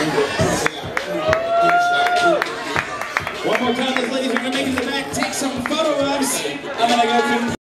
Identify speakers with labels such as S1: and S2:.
S1: One more time, let's ladies, we're going to make it to the back, take some photos. I'm going to go